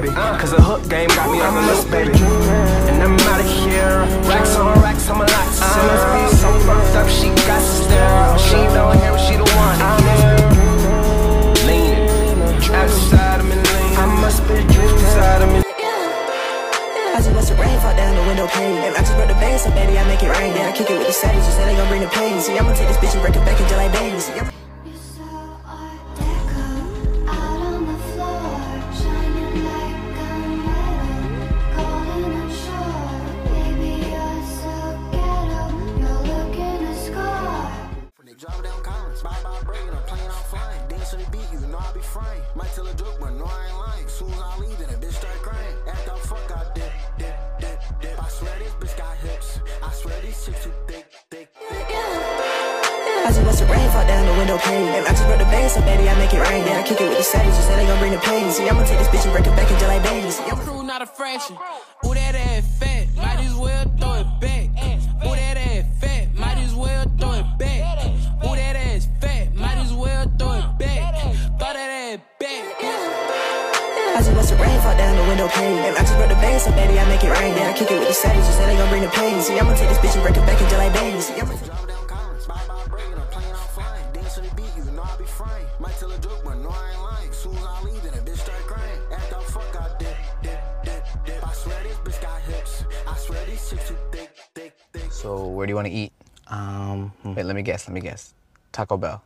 baby. Cause the hook game got me on the loop, baby. And I'm out of here. Racks on racks, I'm a lot. So fucked up, she got to stare. She don't hear, she the one to hear. Leaning, outside of me, leaning. I must be inside of me. I just watch the rain fall down the window pane. And I just brought the band, so baby, I make it rain. Yeah, I kick it with the savages, and they gon' bring the pain. See, I'ma take this bitch and break it back until I bang. See, Drop down Collins, bye breaking, I'm playing out flying. Dance to the beat, you know I be frying. Might tell a joke, but no, I ain't lying. Soon as I leave, then a bitch start crying. Act up, fuck, I dip. I swear this bitch got hips. I swear these chicks too thick. I just watch the rain fall down the window pane. And I just brought the band, so baby, I make it rain. Yeah, I kick it with the savages, and they gon' bring the pain. See, I'ma take this bitch and break it back until I bang. See, I'm crew, not a fraction. Ooh, that ass fat, might as well throw it back. Ooh, that ass fat, might as well throw it back. Ooh, that ass fat, might as well throw it back. Throw that ass back. I just watch the rain fall down the window pane. And I just brought the band, so baby, I make it rain. Yeah, I kick it with the savages, and they gon' bring the pain. See, I'ma take this bitch and break it back until I bang. See, I'm drop down Collins, bye breaking, I'm playing out flying. Dance to the beat, you know I be frying. Might tell a joke, but no, I ain't lying. Soon as I leave, then a bitch start crying. Act up, fuck, I dip. I swear this bitch got hips. I swear these chicks too thick. So where do you want to eat? Wait, let me guess. Taco Bell.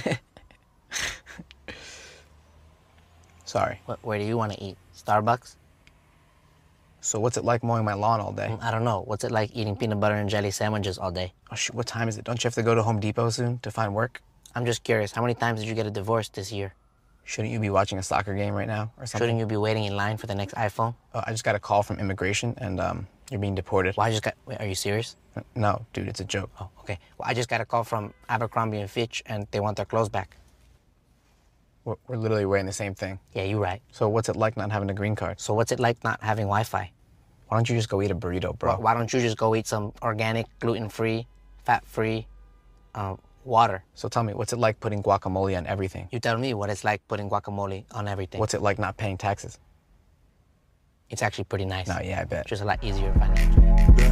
Sorry. Where do you want to eat? Starbucks? So what's it like mowing my lawn all day? I don't know. What's it like eating peanut butter and jelly sandwiches all day? Oh shoot, what time is it? Don't you have to go to Home Depot soon to find work? I'm just curious, how many times did you get a divorce this year? Shouldn't you be watching a soccer game right now or something? Shouldn't you be waiting in line for the next iPhone? Oh, I just got a call from immigration and you're being deported. Well, wait, are you serious? No, dude, it's a joke. Oh, okay. Well, I just got a call from Abercrombie & Fitch and they want their clothes back. We're literally wearing the same thing. Yeah, you're right. So what's it like not having a green card? So what's it like not having Wi-Fi? Why don't you just go eat a burrito, bro? Why don't you just go eat some organic, gluten-free, fat-free water? So tell me, what's it like putting guacamole on everything? You tell me what it's like putting guacamole on everything. What's it like not paying taxes? It's actually pretty nice. No, yeah, I bet. Just a lot easier financially.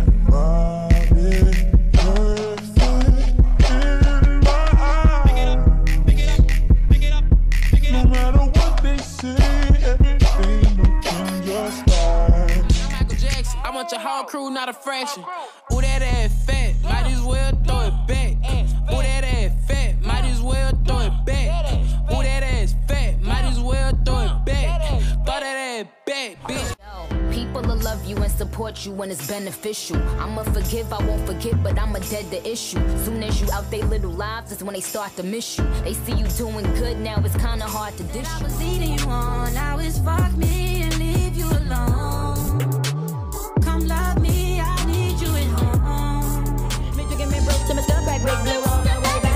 No matter what they say, everything will turn your style. Michael Jackson, I want your whole crew, not a fraction. Ooh, that ass fat, might as well throw it back. Ooh, that ass fat, might as well throw it back. Ooh, that ass fat, might as well throw it back. Throw that ass back, bitch. People will love you and support you when it's beneficial. I'ma forgive, I won't forget, but I'ma dead the issue. Soon as you out they little lives, is when they start to miss you. They see you doing good, now it's kinda hard to dish you. I was leading you on, now it's fuck me and leave you alone. Come love me, I need you at home. Make you get me broke to my stuff, right, break, blow all that way back.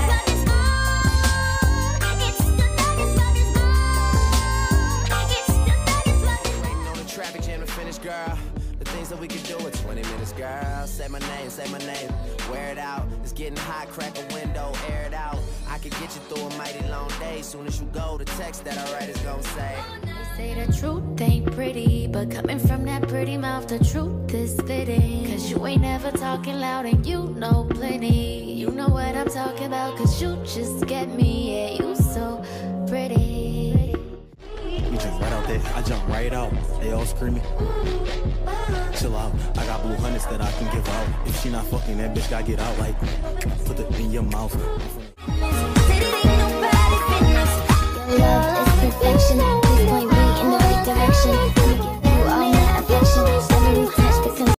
Traffic jam to finish, girl. The things that we could do in 20 minutes, girl. Say my name, wear it out. It's getting hot, crack a window, air it out. I could get you through a mighty long day. Soon as you go, the text that I write is gonna say. They say the truth ain't pretty, but coming from that pretty mouth, the truth is fitting. Cause you ain't never talking loud and you know plenty. You know what I'm talking about, cause you just get me, yeah, you so pretty. You jump right out there, I jump right out. They all screaming. Chill out, I got blue hundreds that I can give out. If she not fucking, that bitch gotta get out. Like, put it in your mouth.